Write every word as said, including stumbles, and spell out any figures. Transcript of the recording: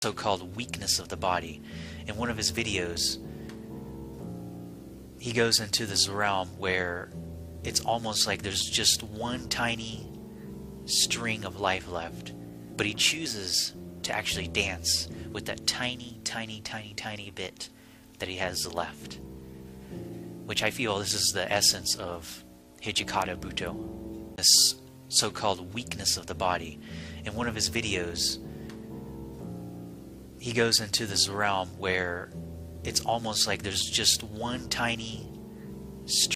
so-called weakness of the body. In one of his videos, he goes into this realm where it's almost like there's just one tiny string of life left, but he chooses to actually dance with that tiny, tiny, tiny, tiny bit that he has left. Which I feel this is the essence of Hijikata Buto, this so-called weakness of the body. In one of his videos, he goes into this realm where it's almost like there's just one tiny string